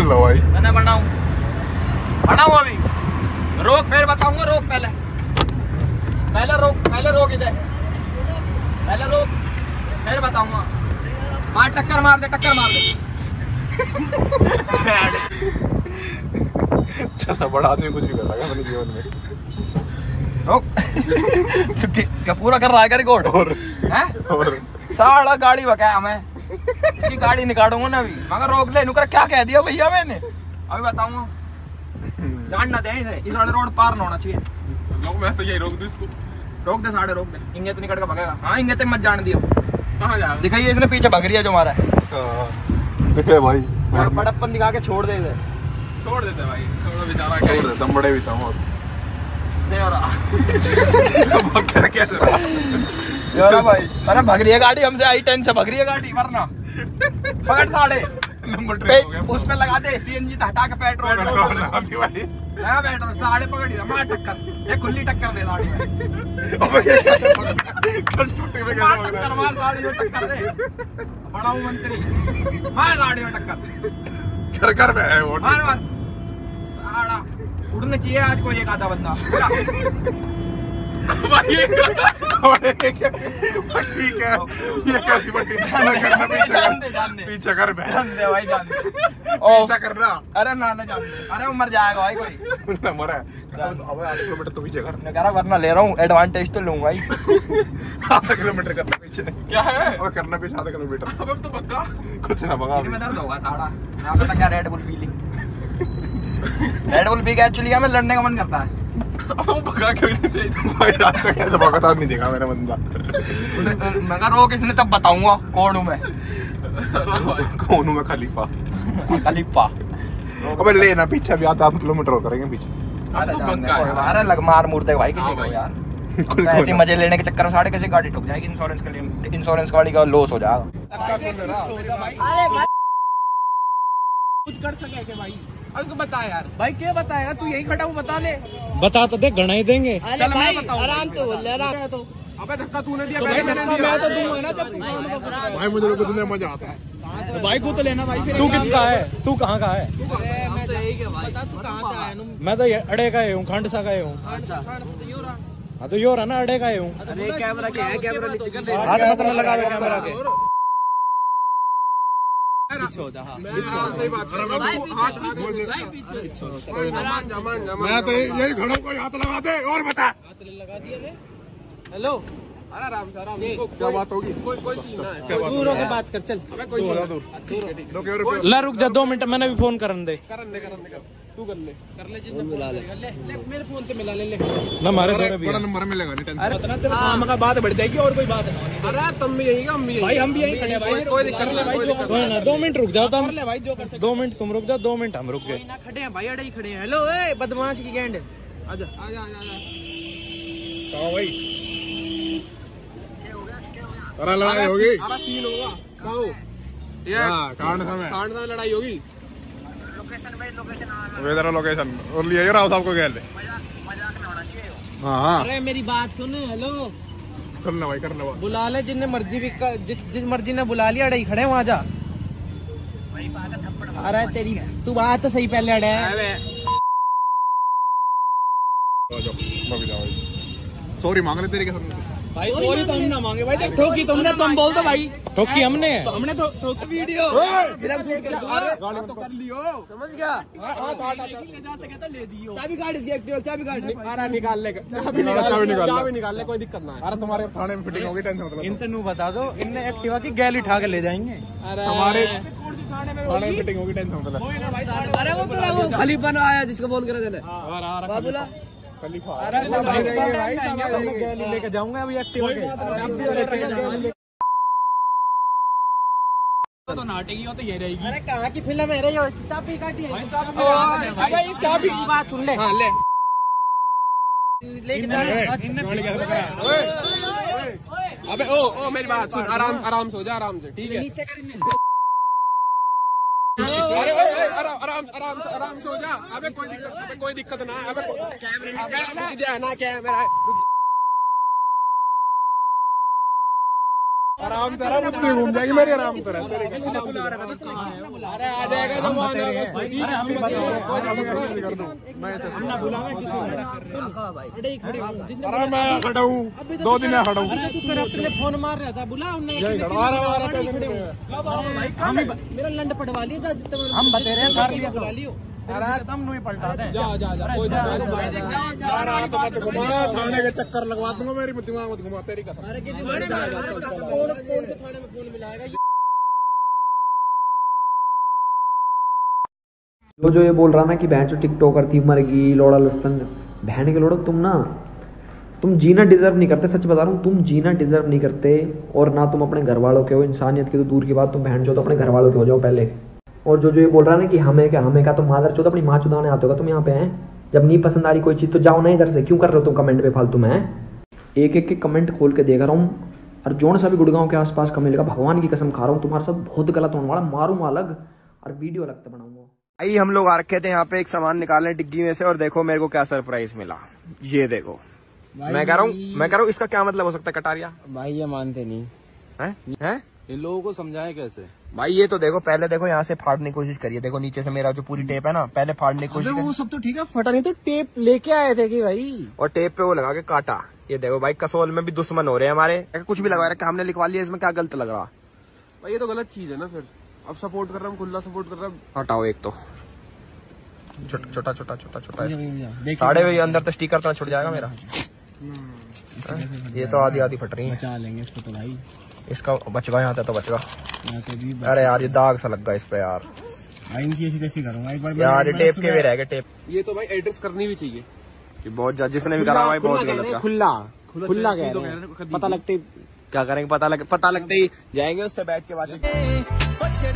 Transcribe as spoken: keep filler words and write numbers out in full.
लो भाई। मैं बनाऊं बनाऊं अभी रोक फिर बताऊंगा। रोक पहले पहले रोक पहले रोक इसे पहले रोक फिर बताऊंगा। मार टक्कर मार दे टक्कर मार दे। चला बड़ा आदमी कुछ भी कर लगा मैंने जीवन में। रोक तो क्या पूरा कर रहा है रिकॉर्ड और हैं और सारा गाड़ी बकाया मैं इसकी गाड़ी निकालूंगा ना अभी। मगर रोक ले नुकर क्या कह दिया भैया मैंने अभी बताऊंगा। जानना दे इसे इस वाले रोड पार ना होना चाहिए। लोग मैं तो यही रोक दूं इसको। रोक दे साढ़े रोक दे। इंगे तो निकल के भगेगा। हाँ इंगे तक मत जान दियो। कहाँ जा दिखाइए इसने पीछे भग रही है जो हमारा देखे भाई बड़प्पन दिखा के छोड़ दे इसे। छोड़ देते भाई थोड़ा बेचारा छोड़ देते हम बड़े भी था बहुत यार भाई अरे भग रही है गाड़ी हमसे आई टेन से भग रही है गाड़ी वरना पकड़ साढ़े नंबर उस पे लगा दे सीएनजी हटा के पेट्रोल लगा दी भाई। नया पेट्रोल साढ़े पकड़ दिया मार टक्कर ये खुली टक्कर दे साढ़े में टक्कर मार साढ़े में टक्कर दे बड़ा हूँ मंत्री मार साढ़े में टक्कर घर घर में है वो मार मार साड़ा उड़ना चाहिए आज कोई एक आधा बंदा ठीक है ये कैसी बड़ी करना पीछे पीछे कर जान दे भाई जान दे पीछा करना। अरे ना ना जान दे अरे वो मर जाएगा भाई कोई ना मरा अब आधा किलोमीटर तो पीछे कर मैं कह रहा वरना ले रहा हूँ एडवांटेज तो लूंगा ही। आधा किलोमीटर करना पीछे क्या है अब करना पीछे आधा किलोमीटर अब तो पक्का कुछ ना भगा में दर्द होगा साड़ा यहाँ पे क्या रेड बुल पी ली रेड बुल पी के एक्चुअली हमें लड़ने का मन करता है। अब भगा क्यों नहीं थे भाई आज तक ऐसा भगाता नहीं देखा मेरा बंदा। मैं कह रोक इसने तब बताऊंगा कौन हूँ मैं कौन हूँ मैं खलीफा खलीफा। अबे ले ना पीछे भी आधा किलोमीटर और करेंगे पीछे। अरे लग मार मुर्दे भाई किसी को यार ऐसे मजे लेने के चक्कर में साढ़े कैसे गाड़ी ठुक जाएगी। इंश्योरेंस के लिए इंश्योरेंस गाड़ी का लॉस हो जाएगा। कुछ कर सके क्या भाई उसको बता यार भाई क्या बताएगा तू यही खड़ा हूँ बता ले बता तो दे गणा ही देंगे। चल मैं बताऊं आराम तो बोल आराम तो अबे धक्का तूने दिया मैं तो दूंगा ना जब तू भाई मुझे तो दुनिया मजा आता है भाई को तो लेना भाई फिर तू किसका है तू कहाँ का है मैं तो यही के भाई बता तू कहाँ का है मैं तो अड़े का हूँ खंड सा का हूँ। हाँ तो यो रहा ना अड़े का हूँ। अरे कैमरा क्या है कैमरा हाथ मत ना लगा कैमरा के मैं तो यही घड़ों को हाथ लगा दे और बता हेलो अरे आराम से आराम क्या बात होगी कोई कोई सीन ना है दूर होके बात कर चल कोई ला रुक जा दो मिनट मैंने भी फोन करन दे करन दे करन दे तू कर ले कर ले जिसने मिला ले मेरे फोन पे मिला ले ले ना मारे बड़ा नंबर मिलेगा नहीं टेंशन। अरे पता चल काम का बात बढ़ जाएगी और कोई बात नहीं। अरे तुम भी यही हम भी भाई हम भी यही खड़े भाई कोई दिक्कत नहीं भाई ना दो मिनट रुक जाओ तुम भाई जो कर दो मिनट तुम रुक जाओ दो मिनट हम रुक गए ना खड़े हैं भाई अड़े ही खड़े हैं। हेलो ए बदमाश की गैंड आजा आजा आजा कहो भाई अरे लड़ाई होगी अरे सीन होगा कहो ये कांड समय कांड में लड़ाई होगी वेदर लोकेशन और लिए राव साहब को गए हाँ अरे मेरी बात सुन हेलो करना भाई करना भाई बुला ले जिन्ने मर्जी भी जिस जिस मर्जी ने बुला लिया अड़े खड़े वहाँ जा। अरे तेरी तू बात तो सही पहले अड़े सॉरी मांग ले तेरी क्या भाई सॉरी तो हम ना मांगे भाई ठोकी तुमने तुम बोल दो भाई ठोकी हमने तो हमने तो ठोक वीडियो कर लियो समझ गया ले जा सके तो ले दियो चाबी गाड़ी से एक्टिव चाबी गाड़ी अरे निकाल ले चाबी निकाल चाबी निकाल ले कोई दिक्कत ना है। अरे तुम्हारे थाने में फिटिंग होगी टेंशन मतलब इन तनु बता दो इनने एक्टिवा की गैल उठा के ले जाएंगे। अरे हमारे थाने में फिटिंग होगी टेंशन मतलब अरे वो तो वो खलीफा ना आया जिसको बोल कर बोला खलीफा लेके जाऊंगा अभी एक्टिवा तो नाटेगी हो तो ये रहेगी। अरे कहाँ की फिल्म है रे यो चाबी काटी है भाई चाबी की बात सुन ले हाँ ले लेके जा अबे ओ ओ मेरी बात सुन आराम आराम से हो जा आराम से ठीक है नीचे कर अरे आराम आराम आराम से आराम से हो जा। अबे कोई दिक्कत अबे कोई दिक्कत ना अबे कैमरे रुक जा ना कैमरा आराम से रहा, बुद्धि घूम जाएगी मेरी, आराम से रहा। अरे आ जाएगा जब वहाँ जाएगा। कर दूं मैं तो अरे मैं खड़ा हूँ, दो दिन है खड़ा हूँ, फोन मार रहा था, बुला यही खड़ा आ रहा आ रहा मेरा लंड पटवा लिया था जितना हम बता रहे हैं कर लिया बुला लियो। अरे तुम नहीं पलटा दे। जा जा जा कोई जा रहा तो मत घुमा, थाने के चक्कर लगवा दूंगा, मेरी दिमाग मत घुमा तेरी कसम। अरे किसी थाने में कौन कौन के थाने में फोन मिलाएगा। जो जो ये बोल रहा ना कि बहन जो टिकटॉकर थी मर गई लोड़ा लसन, बहन के लोड़ो तुम ना, तुम जीना डिजर्व नहीं करते, सच बता रहा हूँ, तुम जीना डिजर्व नहीं करते। और ना तुम अपने घर वालों के हो, इंसानियत की तो दूर की बात, तुम बहन जो तो अपने घर वालों के हो जाओ पहले। और जो जो ये बोल रहा है ना कि हमें क्या हमें क्या, तो मादर चौथ अपनी माँ चुदाने आते होगा तुम यहाँ पे हैं। जब नहीं पसंद आ रही कोई चीज़ तो जाओ ना इधर से, क्यों कर रहे हो तुम कमेंट पे फालतू में। एक एक के कमेंट खोल के देख रहा हूँ, और जोन सा भी गुड़गांव के आसपास का मिलेगा, भगवान की कसम खा रहा हूँ तुम्हारे साथ बहुत गलत होने वाला, मारूंगा अलग और वीडियो अलग से बनाऊंगा। भाई हम लोग आ रखे थे यहाँ पे एक सामान निकालने डिग्गी में से, और देखो मेरे को क्या सरप्राइज मिला, ये देखो। मैं कह रहा हूँ मैं कह रहा हूँ इसका क्या मतलब हो सकता है कटारिया? भाई ये मानते नहीं है हैं? इन लोगों को समझाएं कैसे भाई ये तो देखो, पहले देखो यहाँ से फाड़ने की कोशिश करिए, देखो नीचे से मेरा जो पूरी टेप है ना, पहले फाड़ने की कोशिश वो सब तो ठीक है, फटा नहीं तो टेप लेके आए थे कि भाई, और टेप पे वो लगा के काटा। ये देखो भाई, कसोल में भी दुश्मन हो रहे हैं हमारे, कुछ भी लगा रखा हमने, लिखवा लिया, इसमें क्या गलत लग रहा? भाई ये तो गलत चीज है ना, फिर अब सपोर्ट कर रहा हूँ, खुला सपोर्ट कर रहा हूँ। हटाओ एक तो छोटा छोटा छोटा छोटा छोटा साढ़े वही अंदर तो स्टिकर तो छुट जाएगा मेरा। ये तो आधी आधी फट रही है, बचा लेंगे इसको तो भाई, इसका बचगा यहाँ तो बचगा। यहाँ से भी अरे यार ये दाग सा लग गया इस पे यार, भाई इनकी ऐसी तैसी करूंगा एक बार यार ये टेप के भी रह गए टेप। ये तो भाई एड्रेस करनी भी चाहिए, ये बहुत जिसने भी करा भाई बहुत गलत का। खुला खुला कह रहे हैं, पता लगते क्या करेंगे, पता लग पता लगते ही जाएंगे उससे बैठ के बात।